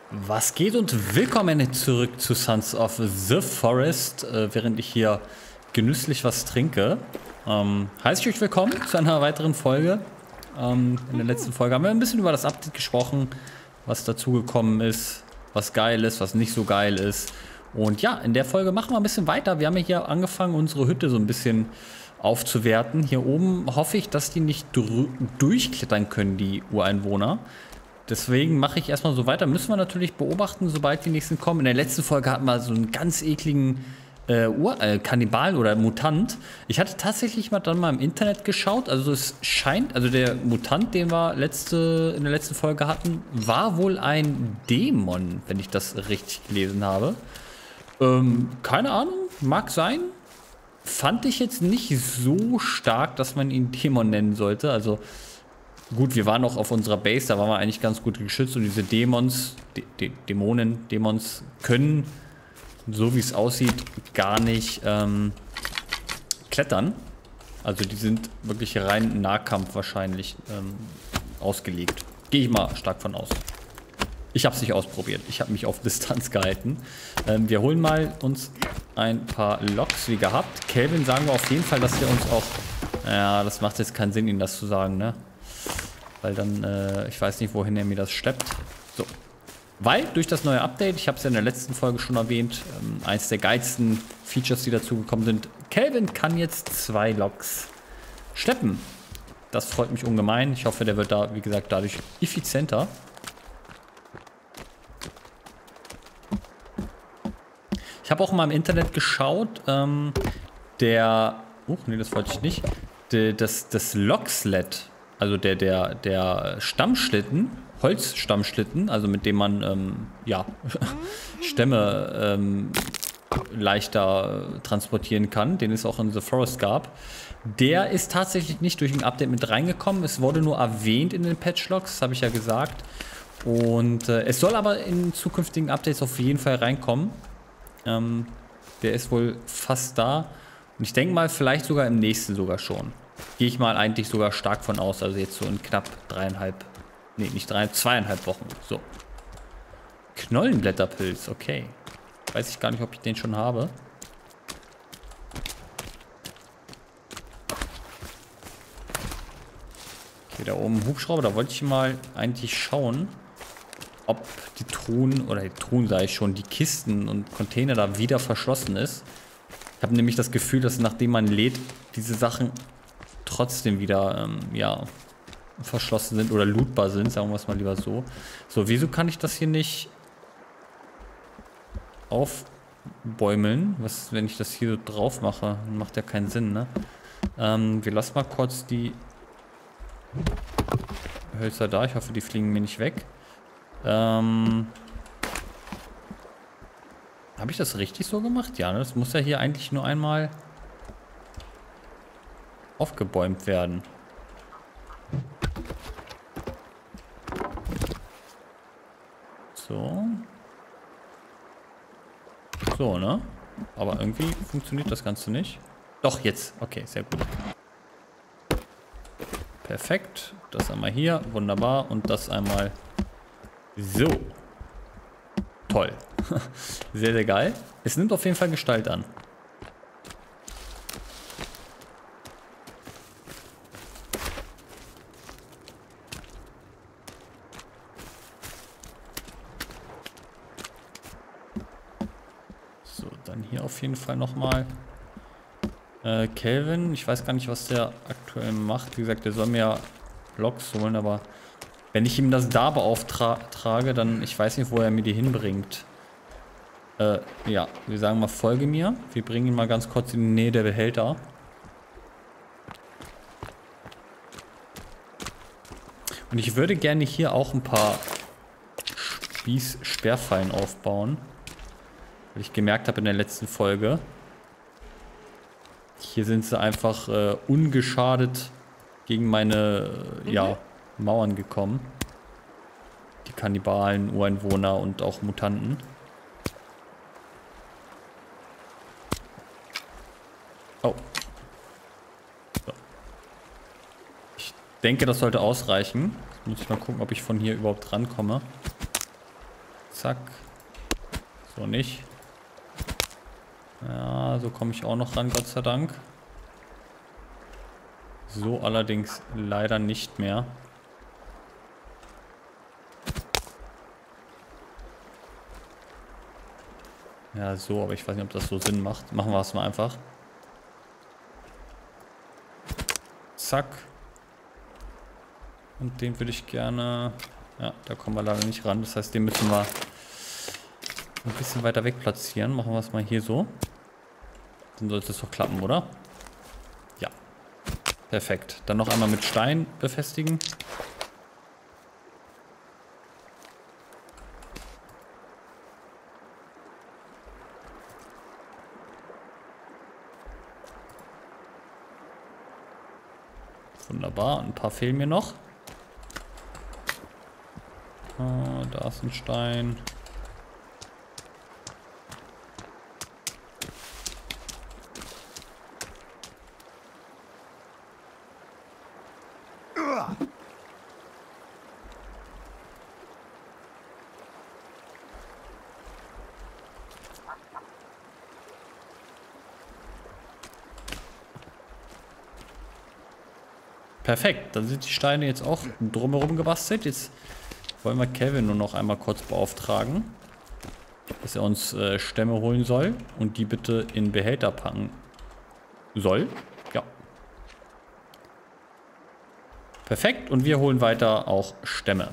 Was geht und willkommen zurück zu Sons of the Forest, während ich hier genüsslich was trinke. Heiße ich euch willkommen zu einer weiteren Folge. In der letzten Folge haben wir ein bisschen über das Update gesprochen, was dazugekommen ist, was geil ist, was nicht so geil ist. Und ja, in der Folge machen wir ein bisschen weiter. Wir haben ja hier angefangen, unsere Hütte so ein bisschen aufzuwerten. Hier oben hoffe ich, dass die nicht durchklettern können, die Ureinwohner. Deswegen mache ich erstmal so weiter. Müssen wir natürlich beobachten, sobald die nächsten kommen. In der letzten Folge hatten wir so einen ganz ekligen Kannibal oder Mutant. Ich hatte tatsächlich dann mal im Internet geschaut. Also es scheint, also der Mutant, den wir in der letzten Folge hatten, war wohl ein Dämon, wenn ich das richtig gelesen habe. Keine Ahnung, mag sein. Fand ich jetzt nicht so stark, dass man ihn Dämon nennen sollte. Also gut, wir waren noch auf unserer Base, da waren wir eigentlich ganz gut geschützt und diese Dämons können, so wie es aussieht, gar nicht klettern. Also die sind wirklich rein Nahkampf wahrscheinlich ausgelegt. Gehe ich mal stark von aus. Ich habe es nicht ausprobiert, ich habe mich auf Distanz gehalten. Wir holen mal uns ein paar Loks wie gehabt. Kelvin sagen wir auf jeden Fall, dass wir uns auch... Ja, das macht jetzt keinen Sinn, ihm das zu sagen, ne? Weil dann, ich weiß nicht, wohin er mir das schleppt. So. Weil durch das neue Update, ich habe es ja in der letzten Folge schon erwähnt, eins der geilsten Features, die dazugekommen sind. Kelvin kann jetzt 2 Loks schleppen. Das freut mich ungemein. Ich hoffe, der wird da, wie gesagt, dadurch effizienter. Ich habe auch mal im Internet geschaut, nee, das wollte ich nicht. Das Loksled, also der Stammschlitten, Holzstammschlitten, also mit dem man ja, Stämme leichter transportieren kann, den es auch in The Forest gab, der ist tatsächlich nicht durch ein Update mit reingekommen. Es wurde nur erwähnt in den Patchlogs, das habe ich ja gesagt. Und es soll aber in zukünftigen Updates auf jeden Fall reinkommen. Der ist wohl fast da. Und ich denke mal, vielleicht sogar im nächsten sogar schon. Gehe ich mal eigentlich sogar stark von aus. Also jetzt so in knapp 2,5 Wochen. So. Knollenblätterpilz, okay. Weiß ich gar nicht, ob ich den schon habe. Okay, da oben Hubschrauber. Da wollte ich mal eigentlich schauen, ob die Truhen, oder die Truhen sage ich schon, die Kisten und Container da wieder verschlossen ist. Ich habe nämlich das Gefühl, dass nachdem man lädt, diese Sachen trotzdem wieder, ja, verschlossen sind oder lootbar sind, sagen wir es mal lieber so. So, wieso kann ich das hier nicht aufbäumeln? Was, wenn ich das hier so drauf mache? Macht ja keinen Sinn, ne? Wir lassen mal kurz die Hölzer da. Ich hoffe, die fliegen mir nicht weg. Habe ich das richtig so gemacht? Ja, ne? Das muss ja hier eigentlich nur einmal aufgebäumt werden. So. So, ne? Aber irgendwie funktioniert das Ganze nicht. Doch, jetzt. Okay, sehr gut. Perfekt. Das einmal hier. Wunderbar. Und das einmal so. Toll. Sehr, sehr geil. Es nimmt auf jeden Fall Gestalt an. So, dann hier auf jeden Fall nochmal. Kelvin, ich weiß gar nicht, was der aktuell macht. Wie gesagt, der soll mir ja Loks holen, aber wenn ich ihm das da beauftrage, dann, ich weiß nicht, wo er mir die hinbringt. Ja, wir sagen mal, folge mir. Wir bringen ihn mal ganz kurz in die Nähe der Behälter. Und ich würde gerne hier auch ein paar Sperrfallen aufbauen. Weil ich gemerkt habe in der letzten Folge, hier sind sie einfach ungeschadet gegen meine ja, Mauern gekommen. Die Kannibalen, Ureinwohner und auch Mutanten. Oh. So. Ich denke, das sollte ausreichen. Jetzt muss ich mal gucken, ob ich von hier überhaupt rankomme. Zack. So nicht. Ja, so komme ich auch noch ran, Gott sei Dank. So allerdings leider nicht mehr. Ja, so, aber ich weiß nicht, ob das so Sinn macht. Machen wir es mal einfach. Zack. Und den würde ich gerne... Ja, da kommen wir leider nicht ran. Das heißt, den müssen wir ein bisschen weiter weg platzieren. Machen wir es mal hier so. Dann sollte es doch klappen, oder? Ja. Perfekt. Dann noch einmal mit Stein befestigen. Wunderbar. Ein paar fehlen mir noch. Da ist ein Stein. Perfekt, dann sind die Steine jetzt auch drumherum gebastelt. Jetzt wollen wir Kelvin nur noch einmal kurz beauftragen, dass er uns Stämme holen soll und die bitte in Behälter packen soll. Ja. Perfekt, und wir holen weiter auch Stämme.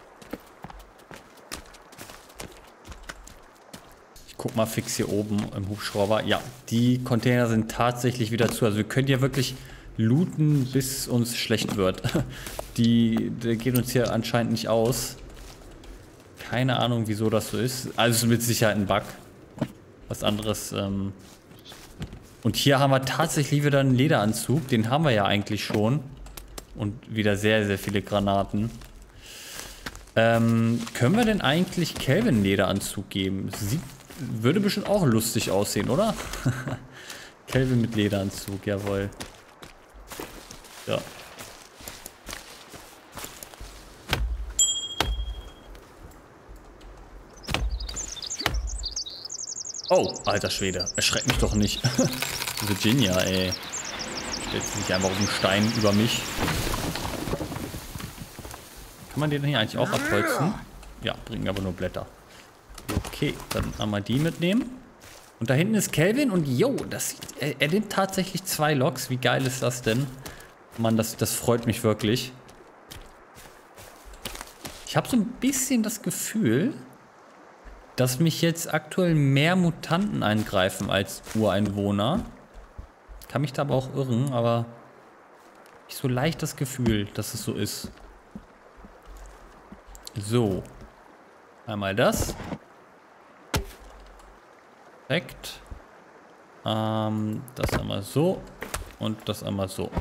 Ich guck mal fix hier oben im Hubschrauber. Ja, die Container sind tatsächlich wieder zu. Also wir können hier wirklich looten, bis uns schlecht wird. Der geht uns hier anscheinend nicht aus. Keine Ahnung, wieso das so ist. Also mit Sicherheit ein Bug. Was anderes. Und hier haben wir tatsächlich wieder einen Lederanzug. Den haben wir ja eigentlich schon. Und wieder sehr, sehr viele Granaten. Können wir denn eigentlich Kelvin einen Lederanzug geben? Würde bestimmt auch lustig aussehen, oder? Kelvin mit Lederanzug, jawohl. Ja. Oh, alter Schwede. Erschreck mich doch nicht. Virginia, ey. Stellt sich einfach auf den Stein über mich. Kann man den hier eigentlich auch abholzen? Ja, bringen aber nur Blätter. Okay, dann einmal die mitnehmen. Und da hinten ist Kelvin und yo, er nimmt tatsächlich 2 Loks. Wie geil ist das denn? Mann, das freut mich wirklich. Ich habe so ein bisschen das Gefühl, dass mich jetzt aktuell mehr Mutanten eingreifen als Ureinwohner. Kann mich da aber auch irren, aber ich so leicht das Gefühl, dass es so ist. So. Einmal das. Perfekt. Das einmal so. Und das einmal so.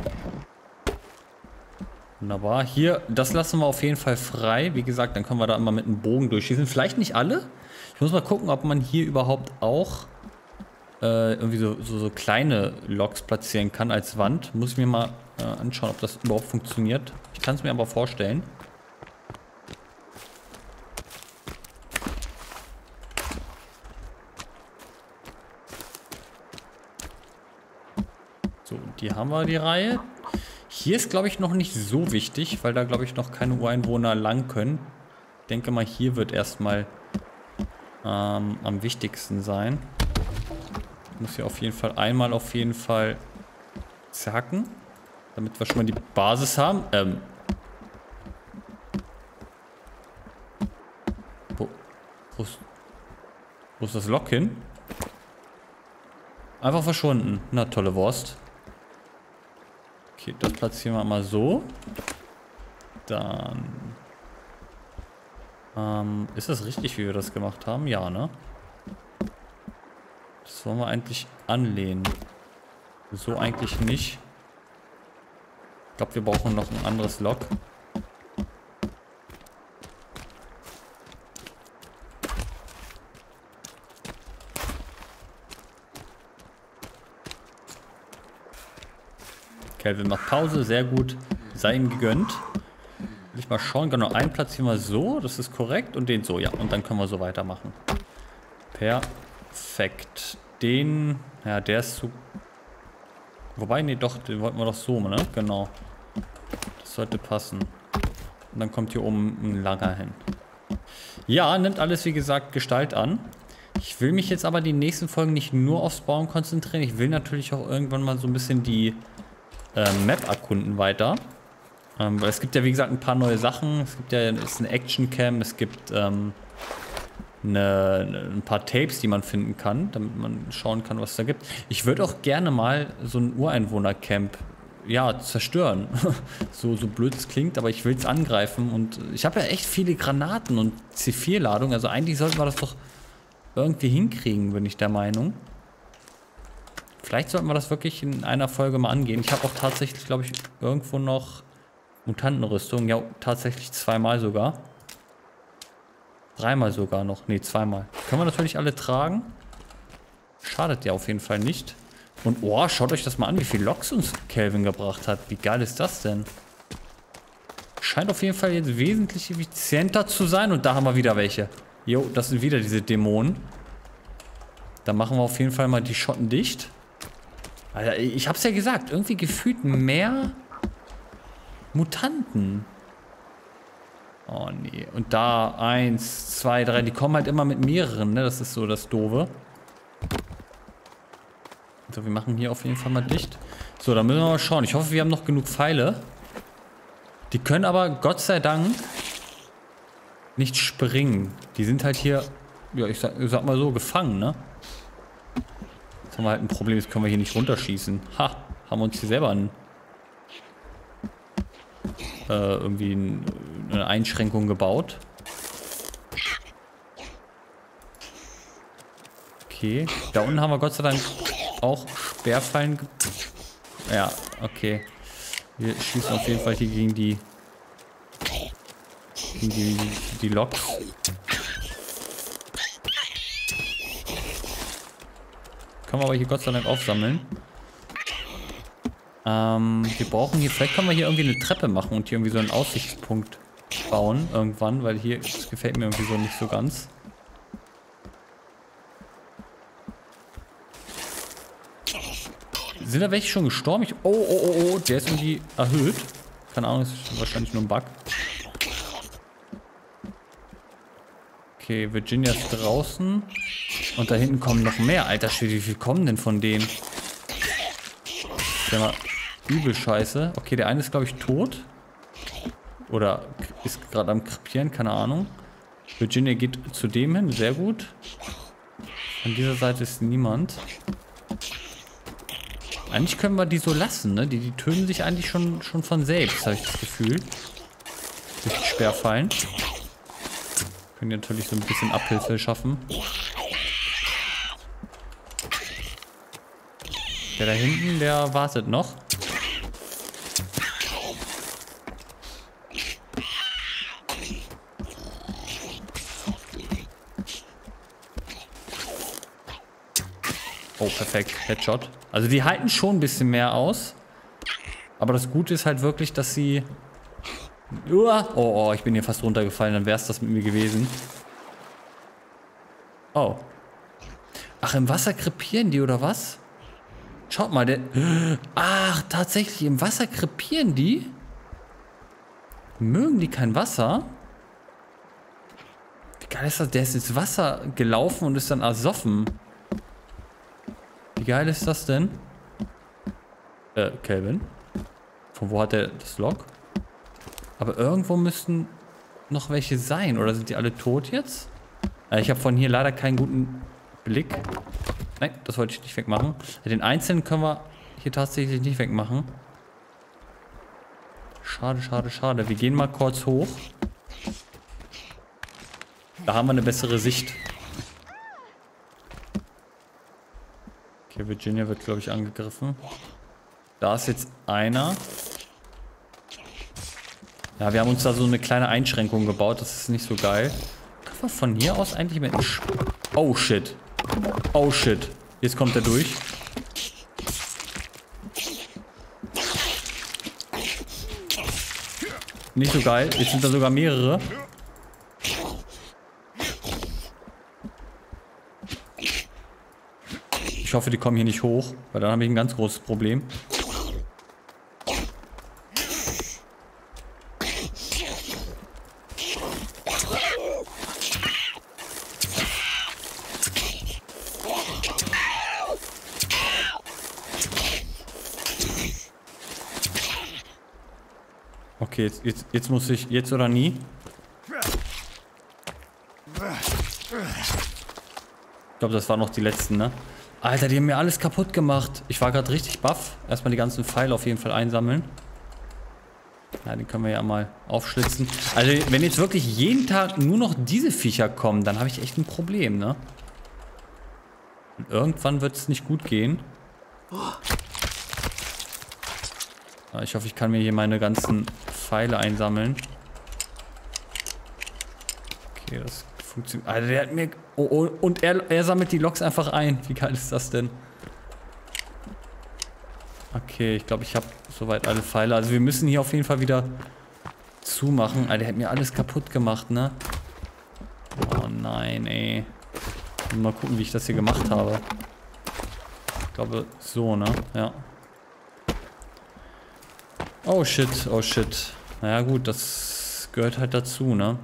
Wunderbar. Hier, das lassen wir auf jeden Fall frei. Wie gesagt, dann können wir da immer mit einem Bogen durchschießen. Vielleicht nicht alle. Ich muss mal gucken, ob man hier überhaupt auch irgendwie so kleine Loks platzieren kann als Wand. Muss ich mir mal anschauen, ob das überhaupt funktioniert. Ich kann es mir aber vorstellen. So, die haben wir, die Reihe. Hier ist, glaube ich, noch nicht so wichtig, weil da, glaube ich, noch keine Ureinwohner lang können. Ich denke mal, hier wird erstmal am wichtigsten sein. Ich muss hier auf jeden Fall einmal zacken, damit wir schon mal die Basis haben. Wo ist das Lok hin? Einfach verschwunden. Na, tolle Wurst. Okay, das platzieren wir mal so. Dann... ist das richtig, wie wir das gemacht haben? Ja, ne? Das wollen wir eigentlich anlehnen. So eigentlich nicht. Ich glaube, wir brauchen noch ein anderes Lok. Kelvin macht Pause, sehr gut. Sei ihm gegönnt. Will ich mal schauen. Genau, einen platzieren wir so. Das ist korrekt. Und den so, ja. Und dann können wir so weitermachen. Perfekt. Den, ja, der ist so... Wobei, nee, doch, den wollten wir doch so, ne? Genau. Das sollte passen. Und dann kommt hier oben ein Lager hin. Ja, nimmt alles, wie gesagt, Gestalt an. Ich will mich jetzt aber die nächsten Folgen nicht nur aufs Bauen konzentrieren. Ich will natürlich auch irgendwann mal so ein bisschen die Map erkunden weiter. Weil es gibt ja, wie gesagt, ein paar neue Sachen. Es gibt ja ist eine Action-Cam, es gibt ein paar Tapes, die man finden kann, damit man schauen kann, was es da gibt. Ich würde auch gerne mal so ein Ureinwohner-Camp, ja, zerstören. so blöd es klingt, aber ich will es angreifen. Und ich habe ja echt viele Granaten und C4-Ladungen. Also eigentlich sollten wir das doch irgendwie hinkriegen, bin ich der Meinung. Vielleicht sollten wir das wirklich in einer Folge mal angehen. Ich habe auch tatsächlich, glaube ich, irgendwo noch Mutantenrüstung. Ja, tatsächlich zweimal sogar. Dreimal sogar noch. Ne, zweimal. Können wir natürlich alle tragen. Schadet ja auf jeden Fall nicht. Und oh, schaut euch das mal an, wie viel Loks uns Kelvin gebracht hat. Wie geil ist das denn? Scheint auf jeden Fall jetzt wesentlich effizienter zu sein. Und da haben wir wieder welche. Jo, das sind wieder diese Dämonen. Da machen wir auf jeden Fall mal die Schotten dicht. Alter, ich hab's ja gesagt, irgendwie gefühlt mehr Mutanten. Oh nee. Und da 1, 2, 3. Die kommen halt immer mit mehreren, ne? Das ist so das Doofe. So, wir machen hier auf jeden Fall mal dicht. So, dann müssen wir mal schauen. Ich hoffe, wir haben noch genug Pfeile. Die können aber, Gott sei Dank, nicht springen. Die sind halt hier, ja, ich sag mal so, gefangen, ne? Jetzt haben wir halt ein Problem, jetzt können wir hier nicht runterschießen. Ha, haben wir uns hier selber irgendwie eine Einschränkung gebaut. Okay, da unten haben wir Gott sei Dank auch Sperrfallen. Ja, okay. Wir schießen auf jeden Fall hier gegen die Loks. Können wir aber hier Gott sei Dank aufsammeln. Wir brauchen hier, vielleicht können wir hier irgendwie eine Treppe machen und hier irgendwie so einen Aussichtspunkt bauen irgendwann, weil hier, das gefällt mir irgendwie so nicht so ganz. Sind da welche schon gestorben? Oh, der ist irgendwie erhöht. Keine Ahnung, das ist wahrscheinlich nur ein Bug. Okay, Virginia ist draußen. Und da hinten kommen noch mehr. Alter Schwede, wie viel kommen denn von denen? Der war übel scheiße. Okay, der eine ist, glaube ich, tot. Oder ist gerade am krepieren, keine Ahnung. Virginia geht zu dem hin, sehr gut. An dieser Seite ist niemand. Eigentlich können wir die so lassen, ne? Die töten sich eigentlich schon von selbst, habe ich das Gefühl. Durch die Sperrfallen. Können die natürlich so ein bisschen Abhilfe schaffen. Der da hinten, der wartet noch. Oh, perfekt. Headshot. Also die halten schon ein bisschen mehr aus. Aber das Gute ist halt wirklich, dass sie... Oh, ich bin hier fast runtergefallen. Dann wäre es das mit mir gewesen. Oh. Ach, im Wasser krepieren die, oder was? Schaut mal, der... Ach, tatsächlich, im Wasser krepieren die? Mögen die kein Wasser? Wie geil ist das? Der ist ins Wasser gelaufen und ist dann ersoffen. Wie geil ist das denn? Kelvin? Von wo hat der das Log? Aber irgendwo müssten noch welche sein. Oder sind die alle tot jetzt? Ich habe von hier leider keinen guten Blick. Nein, das wollte ich nicht wegmachen. Den einzelnen können wir hier tatsächlich nicht wegmachen. Schade, schade, schade. Wir gehen mal kurz hoch. Da haben wir eine bessere Sicht. Okay, Virginia wird, glaube ich, angegriffen. Da ist jetzt einer. Ja, wir haben uns da so eine kleine Einschränkung gebaut. Das ist nicht so geil. Können wir von hier aus eigentlich mit... Oh, shit. Oh, shit. Jetzt kommt er durch. nicht so geil. Jetzt sind da sogar mehrere. Ich hoffe, die kommen hier nicht hoch, weil dann habe ich ein ganz großes Problem. Okay, jetzt muss ich, jetzt oder nie. Ich glaube, das waren noch die letzten, ne? Alter, die haben mir alles kaputt gemacht. Ich war gerade richtig baff. Erstmal die ganzen Pfeile auf jeden Fall einsammeln. Ja, den können wir ja mal aufschlitzen. Also, wenn jetzt wirklich jeden Tag nur noch diese Viecher kommen, dann habe ich echt ein Problem, ne? Und irgendwann wird es nicht gut gehen. Ich hoffe, ich kann mir hier meine ganzen Pfeile einsammeln. Okay, das funktioniert. Alter, der hat mir... Oh, und er sammelt die Loks einfach ein. Wie geil ist das denn? Okay, ich glaube, ich habe soweit alle Pfeile. Also wir müssen hier auf jeden Fall wieder zumachen. Alter, der hat mir alles kaputt gemacht, ne? Oh nein, ey. Mal gucken, wie ich das hier gemacht habe. Ich glaube, so, ne? Ja. Oh shit, oh shit. Naja gut, das gehört halt dazu, ne?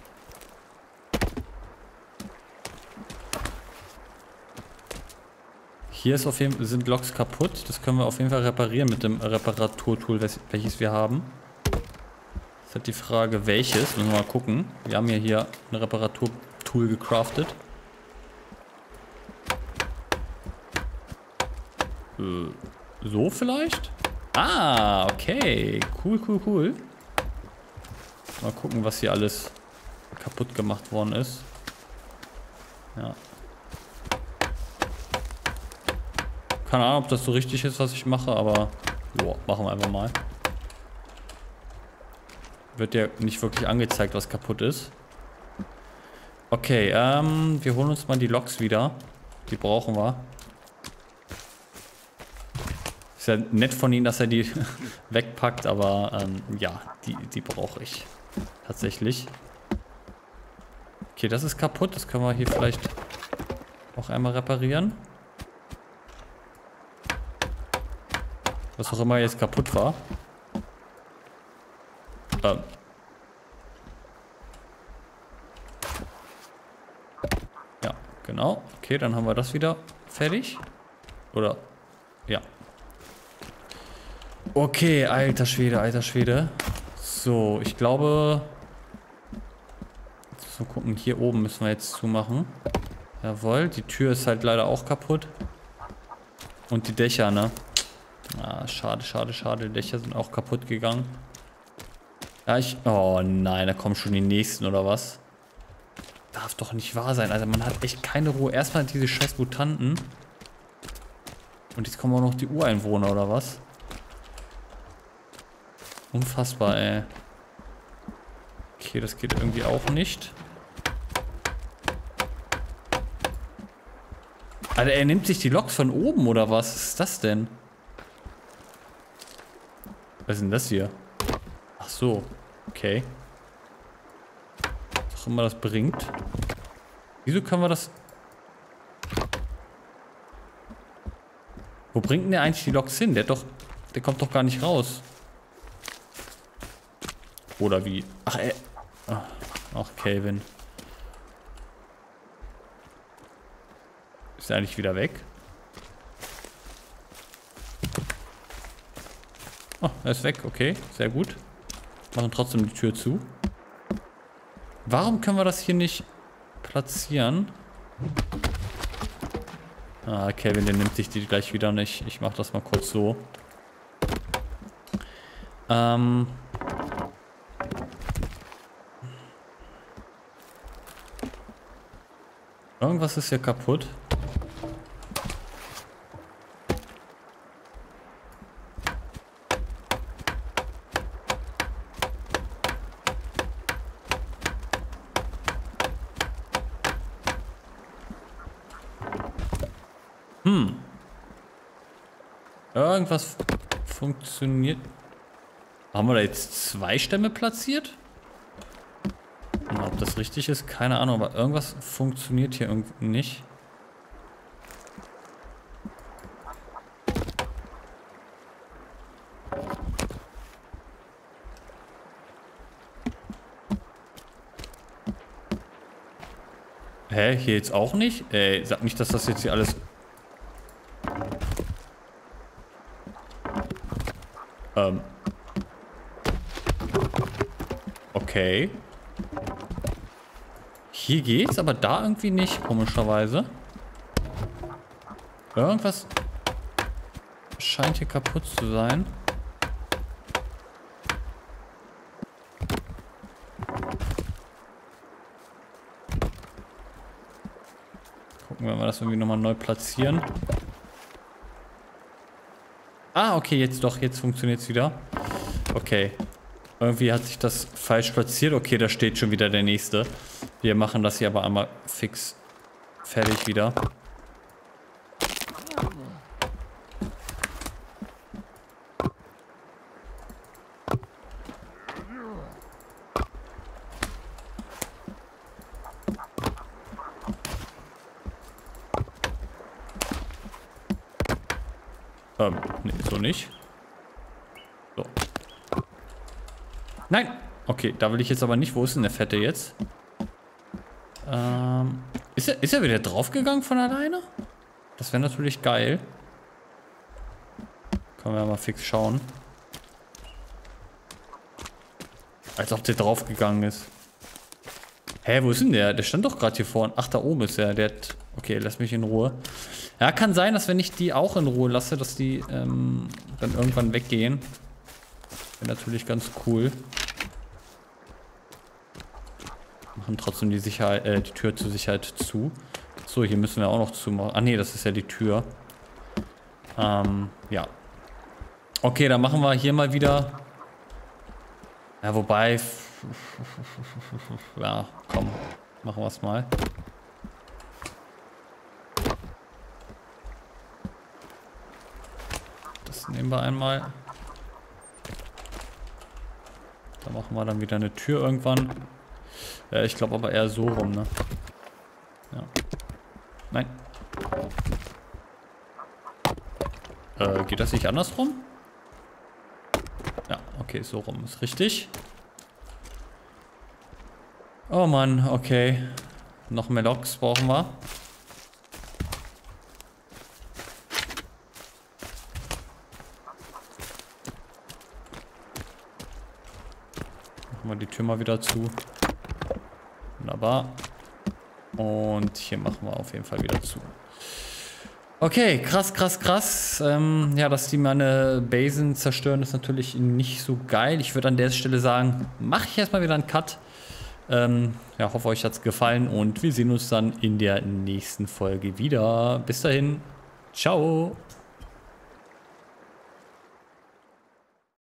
Hier ist auf jeden Fall, sind Loks kaputt. Das können wir auf jeden Fall reparieren mit dem Reparaturtool, welches wir haben. Jetzt hat die Frage, welches. Müssen wir mal gucken. Wir haben ja hier ein Reparaturtool gecraftet. So vielleicht? Ah, okay. Cool, cool, cool. Mal gucken, was hier alles kaputt gemacht worden ist. Ja. Keine Ahnung, ob das so richtig ist, was ich mache, aber jo, machen wir einfach mal. Wird ja nicht wirklich angezeigt, was kaputt ist. Okay, wir holen uns mal die Loks wieder. Die brauchen wir. Ist ja nett von ihm, dass er die wegpackt, aber ja, die brauche ich tatsächlich. Okay, das ist kaputt. Das können wir hier vielleicht auch einmal reparieren. Was auch immer jetzt kaputt war. Ja, genau. Okay, dann haben wir das wieder fertig. Oder, ja. Okay, alter Schwede, alter Schwede. So, ich glaube... So, gucken, hier oben müssen wir jetzt zumachen. Jawohl, die Tür ist halt leider auch kaputt. Und die Dächer, ne? Ah, schade, schade, schade. Die Dächer sind auch kaputt gegangen. Ja, oh nein, da kommen schon die nächsten, oder was? Darf doch nicht wahr sein. Also man hat echt keine Ruhe. Erstmal diese scheiß Mutanten. Und jetzt kommen auch noch die Ureinwohner, oder was? Unfassbar, ey. Okay, das geht irgendwie auch nicht. Alter, er nimmt sich die Loks von oben, oder was? Was ist das denn? Was ist denn das hier? Ach so. Okay. Was auch immer das bringt. Wieso können wir das... Wo bringt denn der eigentlich die Loks hin? Der kommt doch gar nicht raus. Oder wie? Ach, ey. Ach, Kelvin. Ist er eigentlich wieder weg? Oh, er ist weg. Okay, sehr gut. Machen trotzdem die Tür zu. Warum können wir das hier nicht platzieren? Ah, Kelvin, der nimmt sich die gleich wieder nicht. Ich mach das mal kurz so. Irgendwas ist hier kaputt. Irgendwas funktioniert. Haben wir da jetzt 2 Stämme platziert? Und ob das richtig ist, keine Ahnung, aber irgendwas funktioniert hier irgendwie nicht. Hä, hier jetzt auch nicht? Sag nicht, dass das jetzt hier alles... Okay. Hier geht's, aber da irgendwie nicht, komischerweise. Irgendwas scheint hier kaputt zu sein. Gucken wir mal, das irgendwie nochmal neu platzieren. Ah, okay, jetzt doch, jetzt funktioniert es wieder. Okay. Irgendwie hat sich das falsch platziert. Okay, da steht schon wieder der nächste. Wir machen das hier aber einmal fix fertig wieder. Nee, so nicht. So. Nein! Okay, da will ich jetzt aber nicht. Wo ist denn der Fette jetzt? Ist er wieder draufgegangen von alleine? Das wäre natürlich geil. Können wir mal fix schauen. Als ob der draufgegangen ist. Hä, wo ist denn der? Der stand doch gerade hier vorne. Ach, da oben ist er. Der hat... Okay, lass mich in Ruhe. Ja, kann sein, dass wenn ich die auch in Ruhe lasse, dass die dann irgendwann weggehen. Wäre natürlich ganz cool. Machen trotzdem die Sicherheit, die Tür zur Sicherheit zu. So, hier müssen wir auch noch zumachen. Ah nee, das ist ja die Tür. Ja. Okay, dann machen wir hier mal wieder. Ja, wobei. Ja, komm. Machen wir es mal. Das nehmen wir einmal. Da machen wir dann wieder eine Tür irgendwann. Ich glaube aber eher so rum, ne? Ja. Nein. Geht das nicht andersrum? Ja, okay, so rum ist richtig. Oh Mann, okay. Noch mehr Loks brauchen wir. Machen wir die Tür mal wieder zu. Wunderbar. Und hier machen wir auf jeden Fall wieder zu. Okay, krass, krass, krass. Ja, dass die meine Basen zerstören, ist natürlich nicht so geil. Ich würde an der Stelle sagen, mache ich erstmal wieder einen Cut. Ja, hoffe euch hat es gefallen und wir sehen uns dann in der nächsten Folge wieder. Bis dahin, ciao.